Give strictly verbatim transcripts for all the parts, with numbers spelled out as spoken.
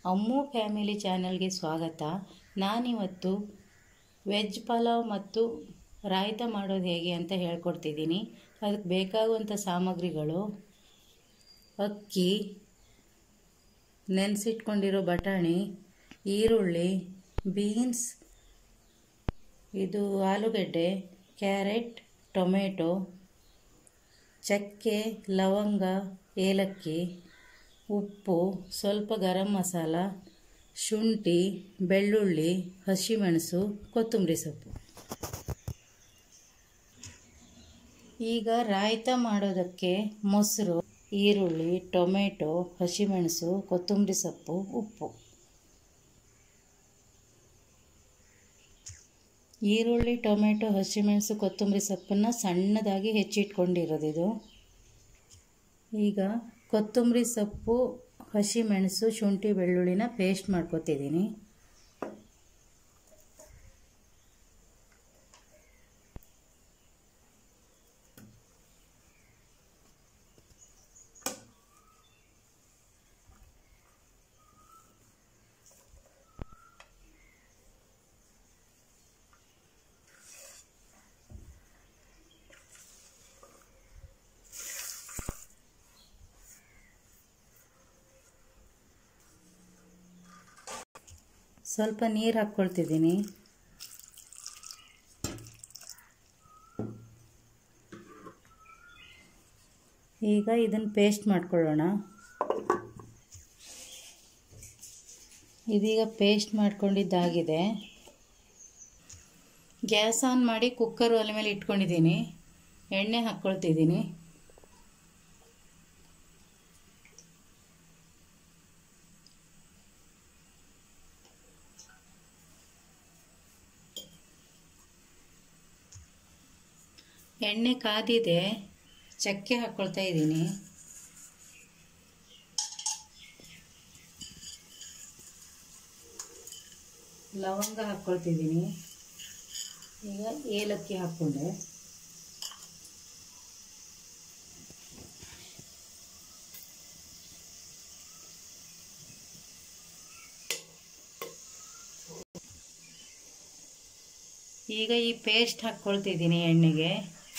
ಅಮ್ಮು family ಚಾನಲ್ಗೆ ಸ್ವಾಗತ. ನಾನಿವತ್ತು ವೆಜ್ ಪಲಾವ್ ಮತ್ತು ರಾಯ್ತ ಮಾಡೋದು ಹೇಗೆ ಅಂತ ಹೇಳ್ಕೊಡ್ತಿದ್ದೀನಿ. ಅದಕ್ಕೆ ಬೇಕಾಗುವಂಥ ಸಾಮಗ್ರಿಗಳು: ಅಕ್ಕಿ, ನೆನೆಸಿಟ್ಕೊಂಡಿರೋ ಬಟಾಣಿ, ಈರುಳ್ಳಿ, ಬೀನ್ಸ್, ಇದು ಆಲೂಗಡ್ಡೆ, ಕ್ಯಾರೆಟ್, ಟೊಮೆಟೊ, ಚಕ್ಕೆ, ಲವಂಗ, ಏಲಕ್ಕಿ, ಉಪ್ಪು, ಸ್ವಲ್ಪ ಗರಂ ಮಸಾಲ, ಶುಂಠಿ, ಬೆಳ್ಳುಳ್ಳಿ, ಹಸಿಮೆಣಸು, ಕೊತ್ತಂಬರಿ ಸೊಪ್ಪು. ಈಗ ರಾಯ್ತ ಮಾಡೋದಕ್ಕೆ ಮೊಸರು, ಈರುಳ್ಳಿ, ಟೊಮೆಟೊ, ಹಸಿಮೆಣಸು, ಕೊತ್ತಂಬರಿ ಸೊಪ್ಪು, ಉಪ್ಪು. ಈರುಳ್ಳಿ, ಟೊಮೆಟೊ, ಹಸಿಮೆಣಸು, ಕೊತ್ತಂಬರಿ ಸೊಪ್ಪನ್ನು ಸಣ್ಣದಾಗಿ ಹೆಚ್ಚಿಟ್ಕೊಂಡಿರೋದಿದು. ಈಗ ಕೊತ್ತಂಬರಿ ಸೊಪ್ಪು, ಹಸಿಮೆಣಸು, ಶುಂಠಿ, ಬೆಳ್ಳುಳ್ಳಿನ ಪೇಸ್ಟ್ ಮಾಡ್ಕೊತಿದ್ದೀನಿ. ಸ್ವಲ್ಪ ನೀರು ಹಾಕ್ಕೊಳ್ತಿದ್ದೀನಿ. ಈಗ ಇದನ್ನು ಪೇಸ್ಟ್ ಮಾಡ್ಕೊಳ್ಳೋಣ. ಇದೀಗ ಪೇಸ್ಟ್ ಮಾಡ್ಕೊಂಡಿದ್ದಾಗಿದೆ. ಗ್ಯಾಸ್ ಆನ್ ಮಾಡಿ ಕುಕ್ಕರ್ ಒಲೆ ಮೇಲೆ ಇಟ್ಕೊಂಡಿದ್ದೀನಿ. ಎಣ್ಣೆ ಹಾಕ್ಕೊಳ್ತಿದ್ದೀನಿ. ಎಣ್ಣೆ ಕಾದಿದೆ. ಚಕ್ಕೆ ಹಾಕ್ಕೊಳ್ತಾ ಇದ್ದೀನಿ. ಲವಂಗ ಹಾಕ್ಕೊಳ್ತಿದ್ದೀನಿ. ಈಗ ಏಲಕ್ಕಿ ಹಾಕ್ಕೊಂಡೆ. ಈಗ ಈ ಪೇಸ್ಟ್ ಹಾಕ್ಕೊಳ್ತಿದ್ದೀನಿ ಎಣ್ಣೆಗೆ.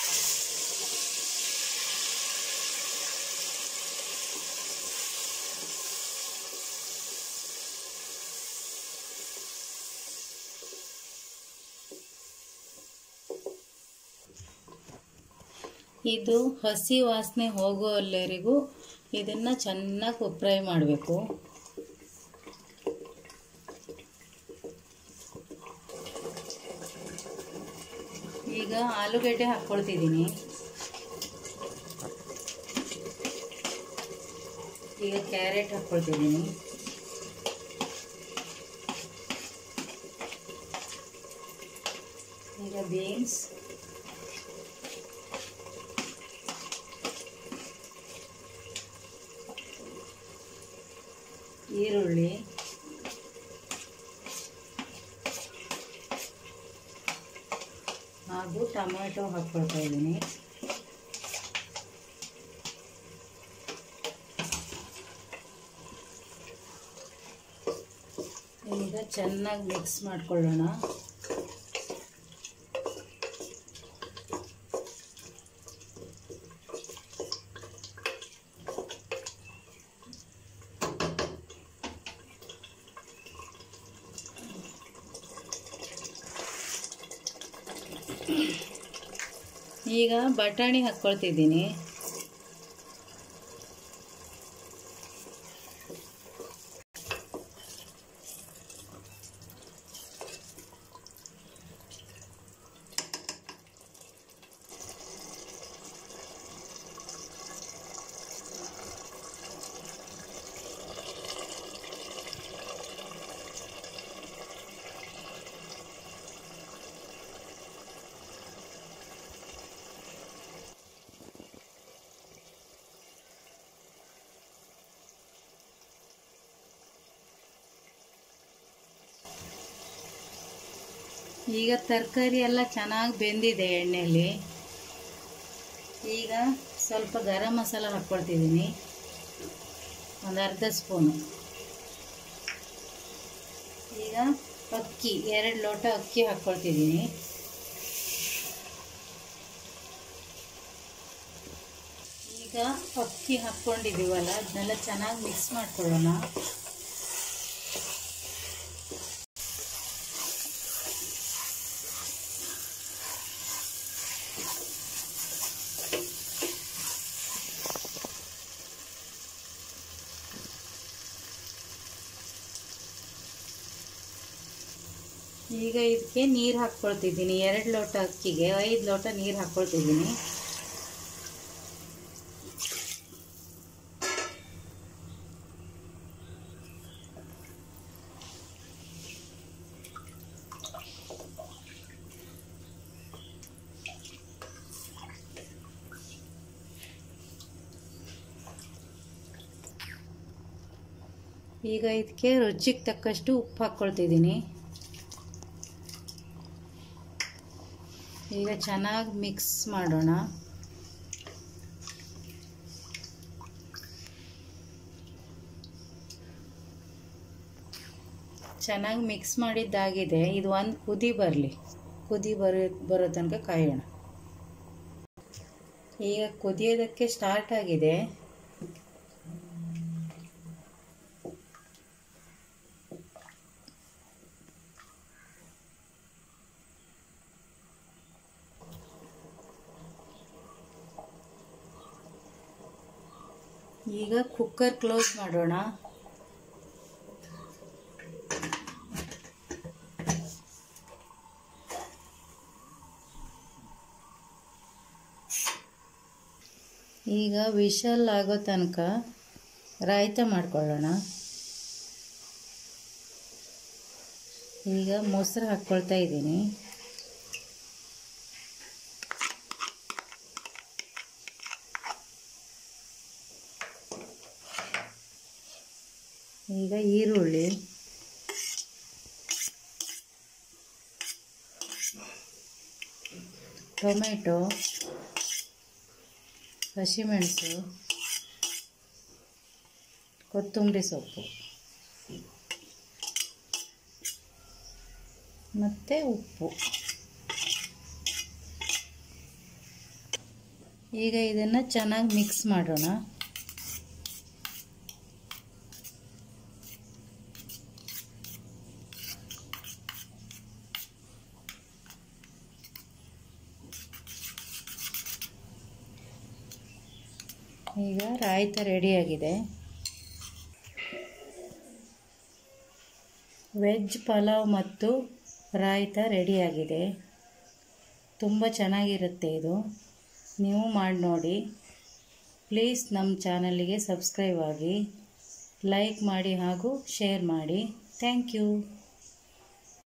ಇದು ಹಸಿ ವಾಸನೆ ಹೋಗೋವರೆಗೂ ಇದನ್ನು ಚೆನ್ನಾಗಿ ಫ್ರೈ ಮಾಡಬೇಕು. ಈಗ ಆಲೂಗಡ್ಡೆ ಹಾಕ್ಕೊಳ್ತಿದ್ದೀನಿ. ಈಗ ಕ್ಯಾರೆಟ್ ಹಾಕ್ಕೊಳ್ತಿದ್ದೀನಿ. ಈಗ ಬೀನ್ಸ್, ಈರುಳ್ಳಿ, ಹಾಗೂ ಟೊಮೆಟೊ ಹಾಕ್ಕೊಳ್ತಾ ಇದ್ದೀನಿ. ಈಗ ಚೆನ್ನಾಗಿ ಮಿಕ್ಸ್ ಮಾಡ್ಕೊಳ್ಳೋಣ. ಈಗ ಬಟಾಣಿ ಹಾಕ್ಕೊಳ್ತಿದ್ದೀನಿ. ಈಗ ತರಕಾರಿ ಎಲ್ಲ ಚೆನ್ನಾಗಿ ಬೆಂದಿದೆ ಎಣ್ಣೆಯಲ್ಲಿ. ಈಗ ಸ್ವಲ್ಪ ಗರಂ ಮಸಾಲ ಹಾಕ್ಕೊಳ್ತಿದ್ದೀನಿ, ಒಂದು ಅರ್ಧ ಸ್ಪೂನು. ಈಗ ಅಕ್ಕಿ ಎರಡು ಲೋಟ ಅಕ್ಕಿ ಹಾಕ್ಕೊಳ್ತಿದ್ದೀನಿ. ಈಗ ಅಕ್ಕಿ ಹಾಕ್ಕೊಂಡಿದ್ದೀವಲ್ಲ ಅದನ್ನೆಲ್ಲ ಚೆನ್ನಾಗಿ ಮಿಕ್ಸ್ ಮಾಡ್ಕೊಳ್ಳೋಣ. ಈಗ ಇದಕ್ಕೆ ನೀರು ಹಾಕ್ಕೊಳ್ತಿದ್ದೀನಿ. ಎರಡು ಲೋಟ ಅಕ್ಕಿಗೆ ಐದು ಲೋಟ ನೀರು ಹಾಕ್ಕೊಳ್ತಿದ್ದೀನಿ. ಈಗ ಇದಕ್ಕೆ ರುಚಿಗೆ ತಕ್ಕಷ್ಟು ಉಪ್ಪು ಹಾಕ್ಕೊಳ್ತಿದ್ದೀನಿ. ಈಗ ಚೆನ್ನಾಗಿ ಮಿಕ್ಸ್ ಮಾಡೋಣ. ಚೆನ್ನಾಗಿ ಮಿಕ್ಸ್ ಮಾಡಿದ್ದಾಗಿದೆ. ಇದು ಒಂದು ಕುದಿ ಬರಲಿ. ಕುದಿ ಬರೋ ಬರೋ ತನಕ ಕಾಯೋಣ. ಈಗ ಕುದಿಯೋದಕ್ಕೆ ಸ್ಟಾರ್ಟ್ ಆಗಿದೆ. ಈಗ ಕುಕ್ಕರ್ ಕ್ಲೋಸ್ ಮಾಡೋಣ. ಈಗ ವಿಶಲ್ ಆಗೋ ತನಕ ರಾಯ್ತ ಮಾಡ್ಕೊಳ್ಳೋಣ. ಈಗ ಮೊಸರು ಹಾಕ್ಕೊಳ್ತಾ ಇದ್ದೀನಿ. ಈಗ ಈರುಳ್ಳಿ, ಟೊಮೆಟೊ, ಹಸಿಮೆಣಸು, ಕೊತ್ತಂಬರಿ ಸೊಪ್ಪು ಮತ್ತು ಉಪ್ಪು. ಈಗ ಇದನ್ನು ಚೆನ್ನಾಗಿ ಮಿಕ್ಸ್ ಮಾಡೋಣ. ಈಗ ರಾಯ್ತ ರೆಡಿಯಾಗಿದೆ. ವೆಜ್ ಪಲಾವ್ ಮತ್ತು ರಾಯ್ತ ರೆಡಿಯಾಗಿದೆ. ತುಂಬ ಚೆನ್ನಾಗಿರುತ್ತೆ ಇದು. ನೀವು ಮಾಡಿ ನೋಡಿ. ಪ್ಲೀಸ್ ನಮ್ಮ ಚಾನಲ್ಗೆ ಸಬ್ಸ್ಕ್ರೈಬ್ ಆಗಿ, ಲೈಕ್ ಮಾಡಿ ಹಾಗೂ ಶೇರ್ ಮಾಡಿ. Thank you.